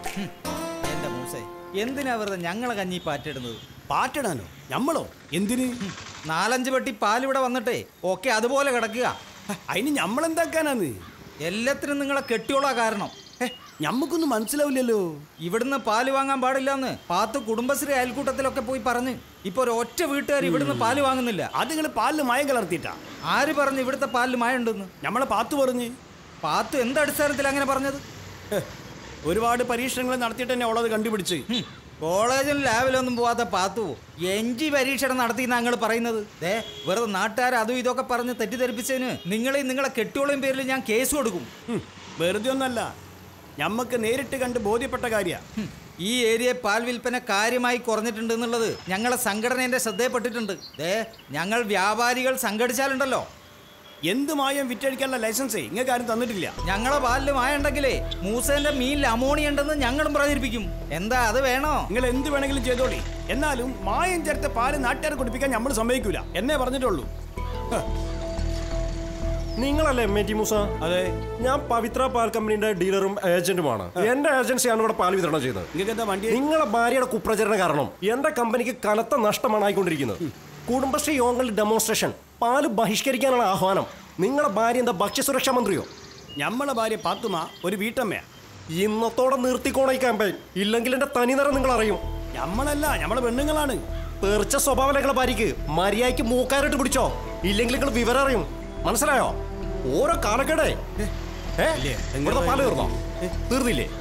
എന്റെ മൂസേ, എന്തിനാ വെറുതെ ഞങ്ങളെ കഞ്ഞി പാറ്റിടുന്നത്? പാറ്റിടാനോ? ഞമ്മളോ? എന്തിന്? 4-5 പെട്ടി പാലിവിടെ വന്നിട്ടേ ഒക്കെ അതുപോലെ കിടക്കുക. അതിന് ഞമ്മളെന്താക്കാനാന്ന്? എല്ലാത്തിനും നിങ്ങളെ കെട്ടിയോളാ കാരണം. ഞമ്മക്കൊന്നും മനസ്സിലാവില്ലല്ലോ. ഇവിടുന്ന് പാല് വാങ്ങാൻ പാടില്ലെന്ന് പാത്ത് കുടുംബശ്രീ അയൽക്കൂട്ടത്തിലൊക്കെ പോയി പറഞ്ഞ് ഇപ്പൊ ഒരൊറ്റ വീട്ടുകാർ ഇവിടുന്ന് പാല് വാങ്ങുന്നില്ല. അത് നിങ്ങൾ പാലിൽ മായം കലർത്തിയിട്ടാ? ആര് പറഞ്ഞു ഇവിടുത്തെ പാലിൽ മായം ഉണ്ടെന്ന്? നമ്മളെ പാത്തു പറഞ്ഞ്. പാത്ത് എന്ത് അടിസ്ഥാനത്തിൽ അങ്ങനെ പറഞ്ഞത്? ഒരുപാട് പരീക്ഷണങ്ങൾ നടത്തിയിട്ട് തന്നെ അവളത് കണ്ടുപിടിച്ച്. കോളേജിലും ലാബിലൊന്നും പോവാത്ത പാത്തു എൻജി പരീക്ഷണം നടത്തി ഞങ്ങൾ പറയുന്നത്. വെറുതെ നാട്ടുകാർ അതും ഇതൊക്കെ പറഞ്ഞ് തെറ്റിദ്ധരിപ്പിച്ചതിന് നിങ്ങളെ കെട്ടിയോളം പേരിൽ ഞാൻ കേസ് കൊടുക്കും. വെറുതെ ഒന്നല്ല, ഞമ്മക്ക് നേരിട്ട് കണ്ട് ബോധ്യപ്പെട്ട കാര്യ. ഈ ഏരിയ പാൽ വിൽപ്പന കാര്യമായി കുറഞ്ഞിട്ടുണ്ട് എന്നുള്ളത് ഞങ്ങളെ സംഘടനേന്റെ ശ്രദ്ധയിൽപ്പെട്ടിട്ടുണ്ട്. ഞങ്ങൾ വ്യാപാരികൾ സംഘടിച്ചാലുണ്ടല്ലോ എന്ത് മായം വിറ്റഴിക്കാനുള്ള ലൈസൻസ് ഇങ്ങൾക്ക് ആരും തന്നിട്ടില്ല. ഞങ്ങളെ പാലില് മായ ഉണ്ടെങ്കിലേ മൂസേന്റെ മീനിൽ അമോണിയ ഉണ്ടെന്ന് ഞങ്ങളും പ്രചരിപ്പിക്കും. എന്താ അത് വേണോ? നിങ്ങൾ എന്ത് വേണമെങ്കിലും ചെയ്തോളി. എന്നാലും മായം ചേർത്ത പാല് നാട്ടുകാരെ കുടിപ്പിക്കാൻ നമ്മൾ സമ്മതിക്കൂല എന്നേ പറഞ്ഞിട്ടുള്ളൂ. നിങ്ങളല്ലേ M80 മൂസ? അതെ, ഞാൻ പവിത്ര പാൽ കമ്പനിയുടെ ഡീലറും ഏജന്റുമാണ്. എന്റെ ഏജൻസിയാണ് ഇവിടെ പാൽ വിതരണം ചെയ്യുന്നത്. നിങ്ങളെ ഭാര്യയുടെ കുപ്രചരണം കാരണം എന്റെ കമ്പനിക്ക് കനത്ത നഷ്ടമാണ് ആയിക്കൊണ്ടിരിക്കുന്നത്. കുടുംബശ്രീ യോഗങ്ങളിൽ ഡെമോൺസ്ട്രേഷൻ, പാല് ബഹിഷ്കരിക്കാനുള്ള ആഹ്വാനം. നിങ്ങളെ ഭാര്യ എന്താ ഭക്ഷ്യസുരക്ഷാ മന്ത്രിയോ? നമ്മളെ ഭാര്യ പാത്തുമ ഒരു വീട്ടമ്മയാ. ഇന്നത്തോടെ നിർത്തിക്കോണ ഈ ക്യാമ്പയിൻ, ഇല്ലെങ്കിൽ എന്റെ തനിനിറം നിങ്ങൾ അറിയും. നമ്മളല്ല, നമ്മളെ പെണ്ണുങ്ങളാണ്. തെറിച്ച സ്വഭാവം നിങ്ങളെ ഭാര്യക്ക്. മര്യാദയ്ക്ക് മൂക്കാരിട്ട് പിടിച്ചോ, ഇല്ലെങ്കിൽ നിങ്ങൾ വിവരം അറിയും. മനസ്സിലായോ? ഓരോ കാലക്കേടേ പാല് തീർന്നോ? തീർന്നില്ലേ?